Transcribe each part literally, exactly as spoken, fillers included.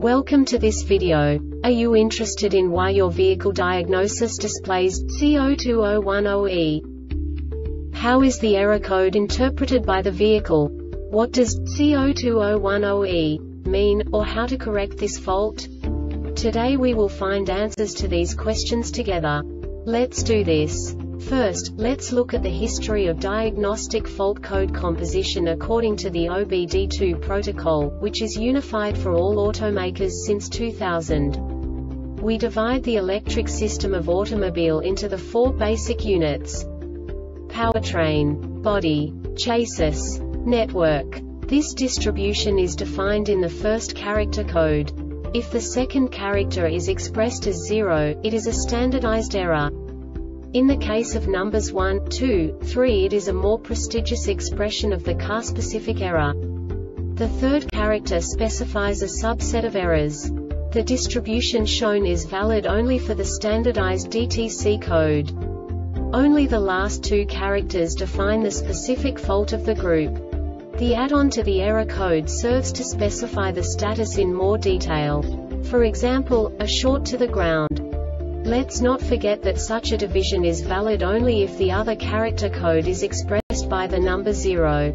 Welcome to this video. Are you interested in why your vehicle diagnosis displays C zero two zero one zero E? How is the error code interpreted by the vehicle? What does C zero two zero one zero E mean, or how to correct this fault? Today we will find answers to these questions together. Let's do this. First, let's look at the history of diagnostic fault code composition according to the O B D two protocol, which is unified for all automakers since two thousand. We divide the electric system of automobile into the four basic units: powertrain, body, chassis, network. This distribution is defined in the first character code. If the second character is expressed as zero, it is a standardized error. In the case of numbers one, two, three, it is a more prestigious expression of the car-specific error. The third character specifies a subset of errors. The distribution shown is valid only for the standardized D T C code. Only the last two characters define the specific fault of the group. The add-on to the error code serves to specify the status in more detail. For example, a short to the ground. Let's not forget that such a division is valid only if the other character code is expressed by the number zero.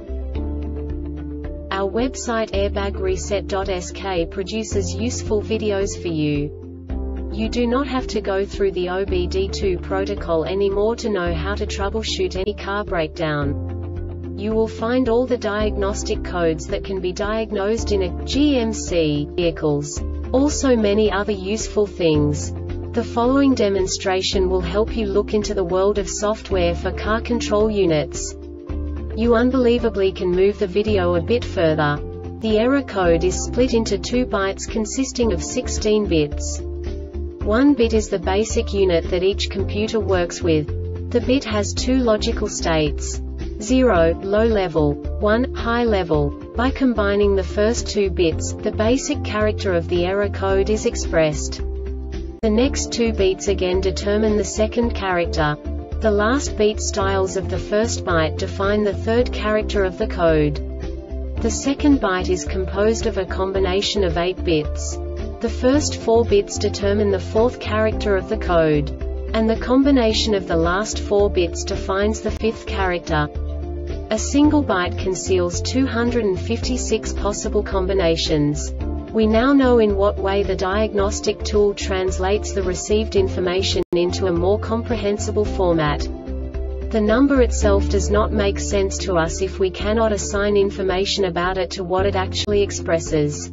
Our website airbag reset dot S K produces useful videos for you. You do not have to go through the O B D two protocol anymore to know how to troubleshoot any car breakdown. You will find all the diagnostic codes that can be diagnosed in a G M C vehicles. Also many other useful things. The following demonstration will help you look into the world of software for car control units. You unbelievably can move the video a bit further. The error code is split into two bytes consisting of sixteen bits. One bit is the basic unit that each computer works with. The bit has two logical states: zero, low level, one, high level. By combining the first two bits, the basic character of the error code is expressed. The next two beats again determine the second character. The last beat styles of the first byte define the third character of the code. The second byte is composed of a combination of eight bits. The first four bits determine the fourth character of the code. And the combination of the last four bits defines the fifth character. A single byte conceals two hundred fifty-six possible combinations. We now know in what way the diagnostic tool translates the received information into a more comprehensible format. The number itself does not make sense to us if we cannot assign information about it to what it actually expresses.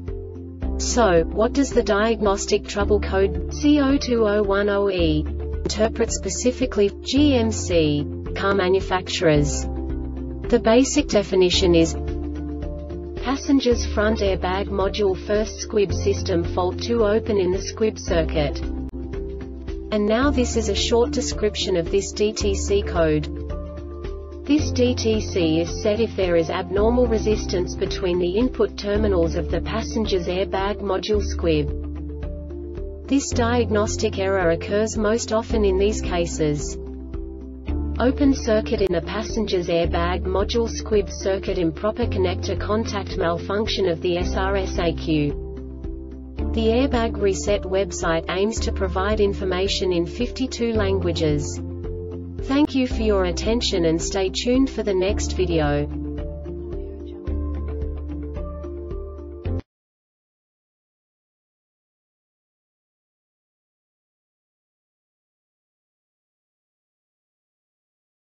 So, what does the diagnostic trouble code C zero two zero one zero E interpret specifically for G M C car manufacturers? The basic definition is: passenger's front airbag module first squib system fault two open in the squib circuit. And now this is a short description of this D T C code. This D T C is set if there is abnormal resistance between the input terminals of the passenger's airbag module squib. This diagnostic error occurs most often in these cases: open circuit in the passenger's airbag module squib circuit, improper connector contact, malfunction of the S R S A Q. The Airbag Reset website aims to provide information in fifty-two languages. Thank you for your attention and stay tuned for the next video.